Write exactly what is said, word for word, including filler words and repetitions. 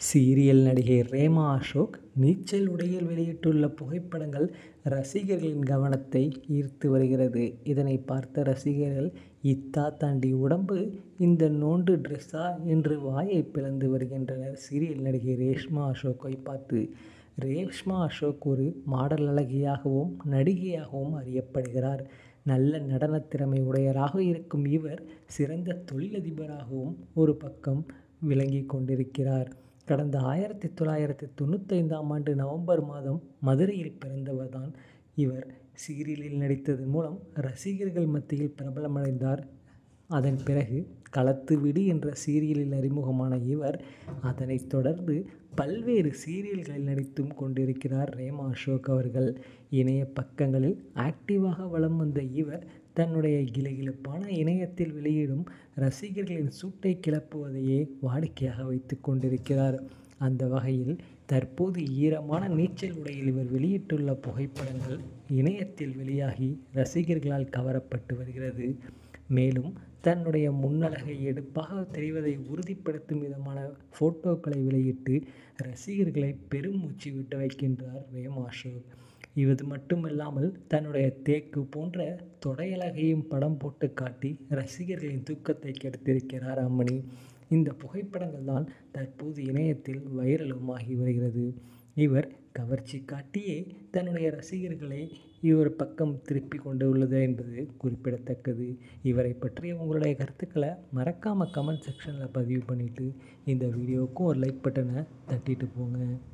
Serial நடிகை rhema Ashok நீச்சல் உடையில் வெளியிட்டுள்ள புகைப்படங்கள் ரசிகர்களின் கவனத்தை ஈர்த்து வருகிறது. இதனை பார்த்த ரசிகர்கள் இத்தா தாண்டி உடம்பு, இந்த நோண்டு ட்ரெஸ்ஸா என்று வாயை பிளந்து வருகின்றனர். சீரியல் நடிகை ரேஷ்மா அசோக்கை பார்த்து. ரேஷ்மா அசோக் ஒரு மாடல் அழகியாகவும் நடிகையாகவும் அறியப்படுகிறார். நல்ல நடன திறமை உடையவராக இருக்கும் இவர் சிறந்த தொழிலதிபராகவும் ஒரு பக்கம் விளங்கி கொண்டிருக்கிறார். கடந்த ஆயிரத்தி தொள்ளாயிரத்தி தொண்ணூத்தைந்தாம் ஆண்டு நவம்பர் மாதம் மதுரையில் பிறந்தவர் தான் இவர். சீரியலில் நடித்ததன் மூலம் ரசிகர்கள் மத்தியில் பிரபலமடைந்தார். அதன் பிறகு களத்து விடு என்ற சீரியலில் அறிமுகமான இவர் அதனைத் தொடர்ந்து பல்வேறு சீரியல்களில் நடித்தும் கொண்டிருக்கிறார். ரேமா அசோக் அவர்கள் இணைய பக்கங்களில் ஆக்டிவாக வலம் வந்த இவர் தன்னுடைய கிளுகிளுப்பான இணையத்தில் வெளியிடும் ரசிகர்களின் சூட்டை கிளப்புவதையே வாடிக்கையாக வைத்து கொண்டிருக்கிறார். அந்த வகையில் தற்போது ஈரமான நீச்சல் உடையில் இவர் வெளியிட்டுள்ள புகைப்படங்கள் இணையத்தில் வெளியாகி ரசிகர்களால் கவரப்பட்டு வருகிறது. மேலும் தன்னுடைய முன்னழகை எடுப்பாக தெரிவதை உறுதிப்படுத்தும் விதமான போட்டோக்களை வெளியிட்டு ரசிகர்களை பெருமூச்சு விட்டு வைக்கின்றார் ரேமா அசோக். இது மட்டுமல்லாமல் தன்னுடைய தேக்கு போன்ற தொடையழகையும் படம் போட்டு காட்டி ரசிகர்களின் தூக்கத்தை கெடுத்திருக்கிறார் அம்மணி. இந்த புகைப்படங்கள் தான் தற்போது இணையத்தில் வைரலும் ஆகி வருகிறது. இவர் கவர்ச்சி காட்டியே தன்னுடைய ரசிகர்களை இவர் பக்கம் திருப்பி கொண்டு உள்ளது என்பது குறிப்பிடத்தக்கது. இவரை பற்றிய உங்களுடைய கருத்துக்களை மறக்காமல் கமெண்ட் செக்ஷனில் பதிவு பண்ணிவிட்டு இந்த வீடியோவுக்கும் ஒரு லைக் பட்டனை தட்டிட்டு போங்க.